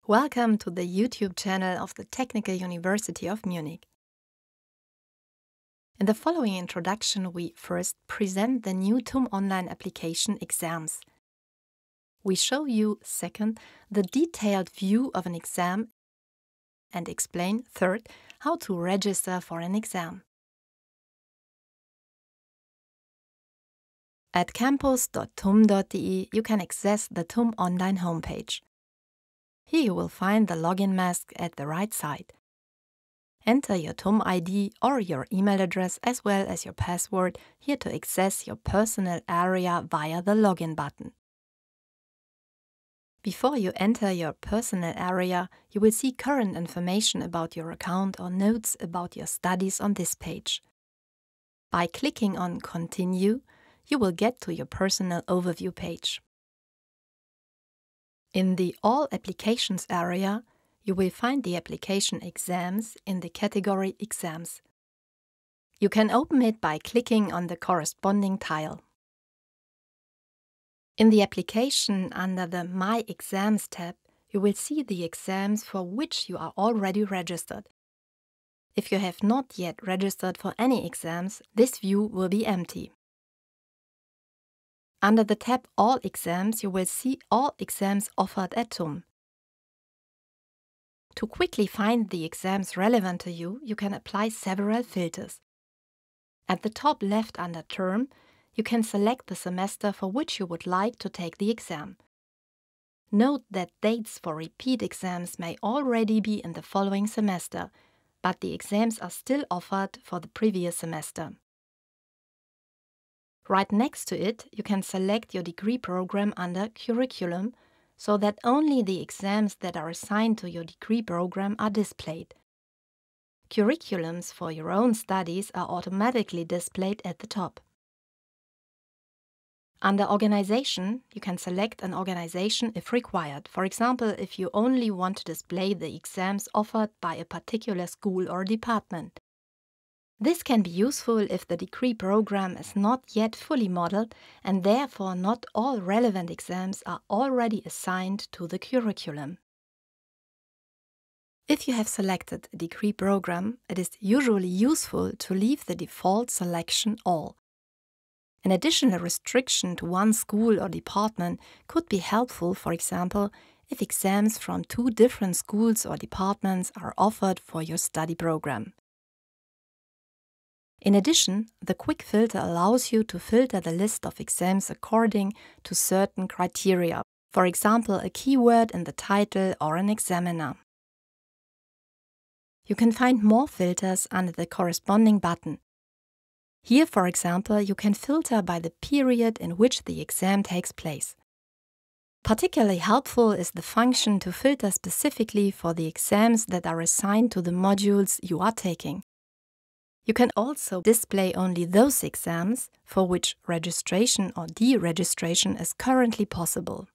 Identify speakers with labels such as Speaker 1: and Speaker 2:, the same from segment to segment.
Speaker 1: Welcome to the YouTube channel of the Technical University of Munich. In the following introduction, we first present the new TUMonline application exams. We show you, second, the detailed view of an exam and explain, third, how to register for an exam. At campus.tum.de you can access the TUMonline homepage. Here you will find the login mask at the right side. Enter your TUM ID or your email address as well as your password here to access your personal area via the login button. Before you enter your personal area, you will see current information about your account or notes about your studies on this page. By clicking on Continue, you will get to your personal overview page. In the All Applications area, you will find the application Exams in the category Exams. You can open it by clicking on the corresponding tile. In the application under the My Exams tab, you will see the exams for which you are already registered. If you have not yet registered for any exams, this view will be empty. Under the tab All Exams, you will see all exams offered at TUM. To quickly find the exams relevant to you, you can apply several filters. At the top left under Term, you can select the semester for which you would like to take the exam. Note that dates for repeat exams may already be in the following semester, but the exams are still offered for the previous semester. Right next to it, you can select your degree program under Curriculum, so that only the exams that are assigned to your degree program are displayed. Curriculums for your own studies are automatically displayed at the top. Under Organization, you can select an organization if required. For example, if you only want to display the exams offered by a particular school or department. This can be useful if the degree program is not yet fully modeled and therefore not all relevant exams are already assigned to the curriculum. If you have selected a degree program, it is usually useful to leave the default selection All. An additional restriction to one school or department could be helpful, for example, if exams from two different schools or departments are offered for your study program. In addition, the quick filter allows you to filter the list of exams according to certain criteria, for example, a keyword in the title or an examiner. You can find more filters under the corresponding button. Here, for example, you can filter by the period in which the exam takes place. Particularly helpful is the function to filter specifically for the exams that are assigned to the modules you are taking. You can also display only those exams for which registration or deregistration is currently possible.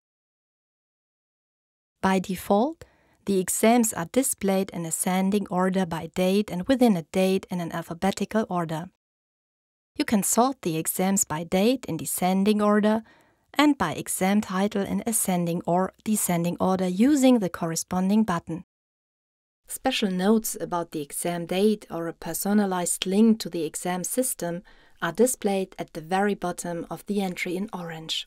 Speaker 1: By default, the exams are displayed in ascending order by date and within a date in an alphabetical order. You can sort the exams by date in descending order and by exam title in ascending or descending order using the corresponding button. Special notes about the exam date or a personalized link to the exam system are displayed at the very bottom of the entry in orange.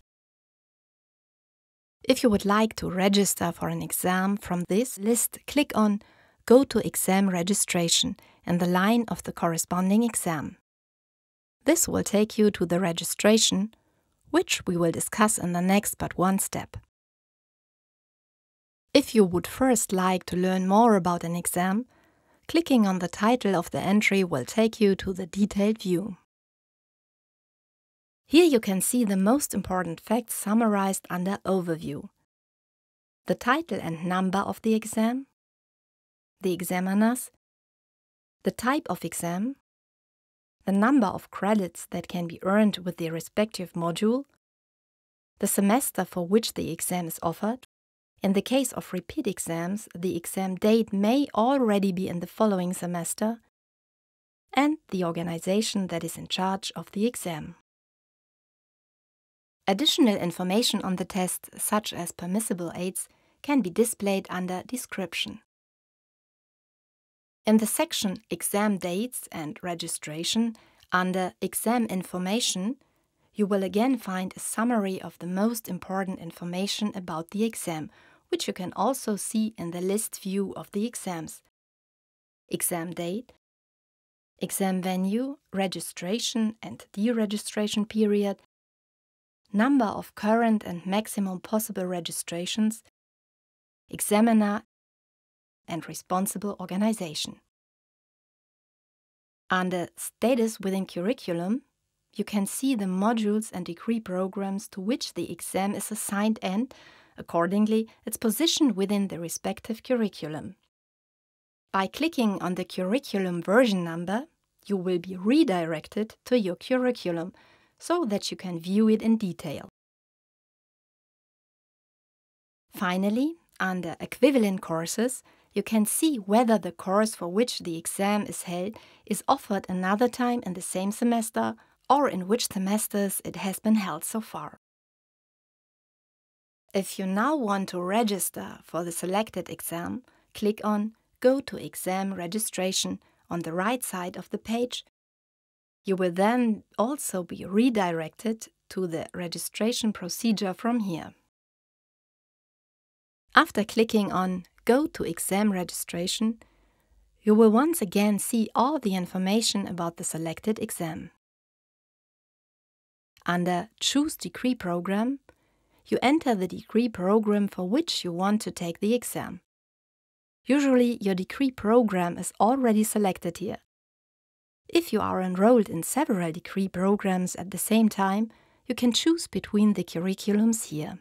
Speaker 1: If you would like to register for an exam from this list, click on Go to Exam Registration in the line of the corresponding exam. This will take you to the registration, which we will discuss in the next but one step. If you would first like to learn more about an exam, clicking on the title of the entry will take you to the detailed view. Here you can see the most important facts summarized under Overview. The title and number of the exam, the examiners, the type of exam, the number of credits that can be earned with the respective module, the semester for which the exam is offered. In the case of repeat exams, the exam date may already be in the following semester, and the organization that is in charge of the exam. Additional information on the test, such as permissible aids, can be displayed under Description. In the section Exam Dates and Registration, under Exam Information, you will again find a summary of the most important information about the exam, which you can also see in the list view of the exams. Exam date, exam venue, registration and deregistration period, number of current and maximum possible registrations, examiner and responsible organization. Under Status within Curriculum, you can see the modules and degree programs to which the exam is assigned and, accordingly, its position within the respective curriculum. By clicking on the curriculum version number, you will be redirected to your curriculum so that you can view it in detail. Finally, under Equivalent Courses, you can see whether the course for which the exam is held is offered another time in the same semester or in which semesters it has been held so far. If you now want to register for the selected exam, click on Go to Exam Registration on the right side of the page. You will then also be redirected to the registration procedure from here. After clicking on Go to Exam Registration, you will once again see all the information about the selected exam. Under Choose Degree Program, you enter the degree program for which you want to take the exam. Usually, your degree program is already selected here. If you are enrolled in several degree programs at the same time, you can choose between the curriculums here.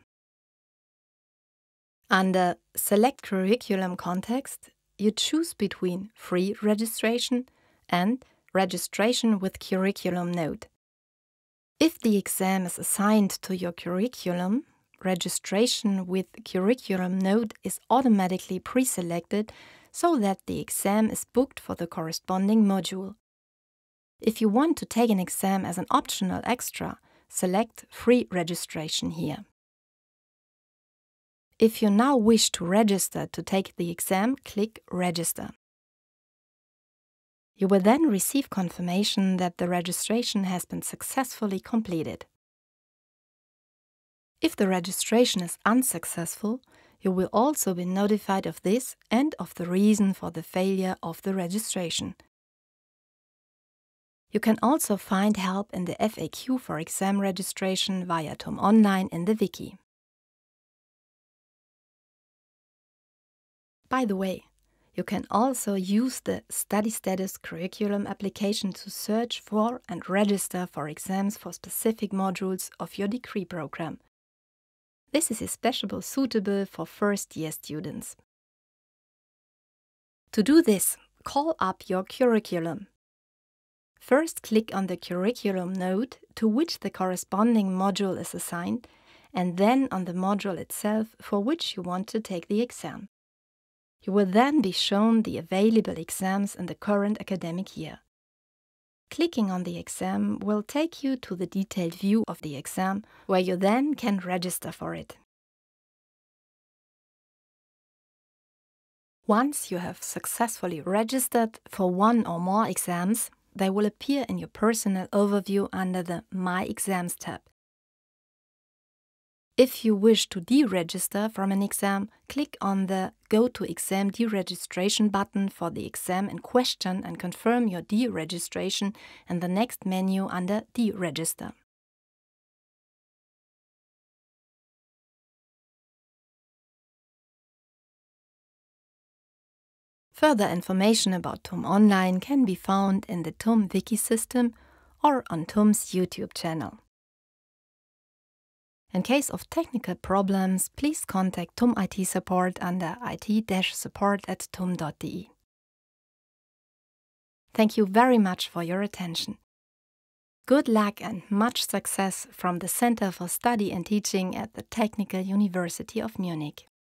Speaker 1: Under Select Curriculum Context, you choose between Free Registration and Registration with Curriculum Note. If the exam is assigned to your curriculum, Registration with Curriculum Note is automatically pre-selected so that the exam is booked for the corresponding module. If you want to take an exam as an optional extra, select Free Registration here. If you now wish to register to take the exam, click Register. You will then receive confirmation that the registration has been successfully completed. If the registration is unsuccessful, you will also be notified of this and of the reason for the failure of the registration. You can also find help in the FAQ for exam registration via TUMonline in the wiki. By the way, you can also use the Study Status curriculum application to search for and register for exams for specific modules of your degree program. This is especially suitable for first-year students. To do this, call up your curriculum. First, click on the curriculum node to which the corresponding module is assigned, and then on the module itself for which you want to take the exam. You will then be shown the available exams in the current academic year. Clicking on the exam will take you to the detailed view of the exam, where you then can register for it. Once you have successfully registered for one or more exams, they will appear in your personal overview under the My Exams tab. If you wish to deregister from an exam, click on the Go to Exam Deregistration button for the exam in question and confirm your deregistration in the next menu under Deregister. Further information about TUMonline can be found in the TUM Wiki system or on TUM's YouTube channel. In case of technical problems, please contact TUM IT support under it-support@tum.de. Thank you very much for your attention. Good luck and much success from the Center for Study and Teaching at the Technical University of Munich.